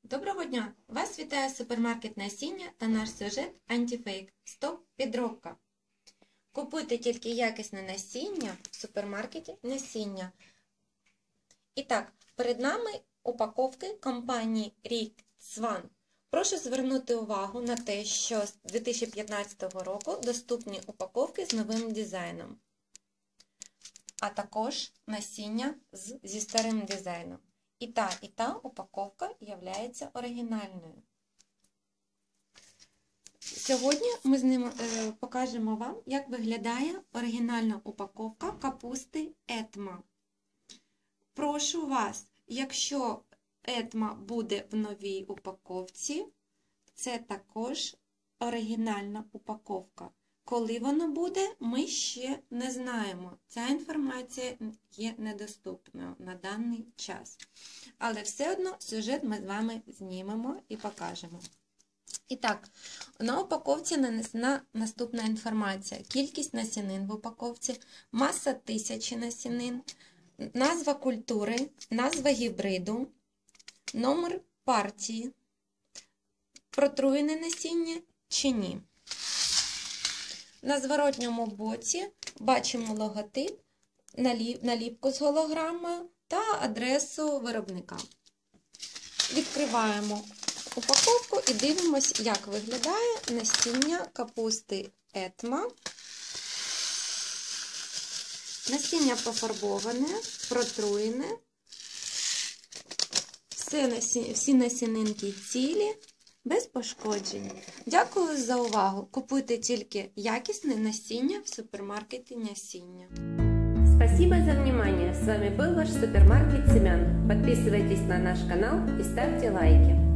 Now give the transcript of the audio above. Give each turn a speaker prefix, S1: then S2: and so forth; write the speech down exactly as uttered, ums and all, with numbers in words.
S1: Доброго дня! Вас вітає супермаркет насіння та наш сюжет антифейк. Стоп підробка. Купуйте тільки якісне насіння в супермаркеті насіння. І так, перед нами упаковки компанії Ріксван. Прошу звернути увагу на те, що з дві тисячі п'ятнадцятого року доступні упаковки з новим дизайном, а також насіння з, зі старим дизайном. І та, і та упаковка є оригінальною. Сьогодні ми з ним е, покажемо вам, як виглядає оригінальна упаковка капусти Етма. Прошу вас, якщо Етма буде в новій упаковці, це також оригінальна упаковка. Коли воно буде, ми ще не знаємо. Ця інформація є недоступною на даний час. Але все одно сюжет ми з вами знімемо і покажемо. І так, на упаковці нанесена наступна інформація. Кількість насінин в упаковці, маса тисячі насінин, назва культури, назва гібриду, номер партії, протруєне насіння чи ні. На зворотньому боці бачимо логотип, наліпку з голограмою та адресу виробника. Відкриваємо упаковку і дивимося, як виглядає насіння капусти Етма. Насіння пофарбоване, протруєне, всі насінинки цілі, без пошкоджень. Дякую за увагу. Купуйте тільки якісне насіння в супермаркеті насіння.
S2: Спасибо за внимание. С вами был ваш супермаркет семян. Подписывайтесь на наш канал и ставьте лайки.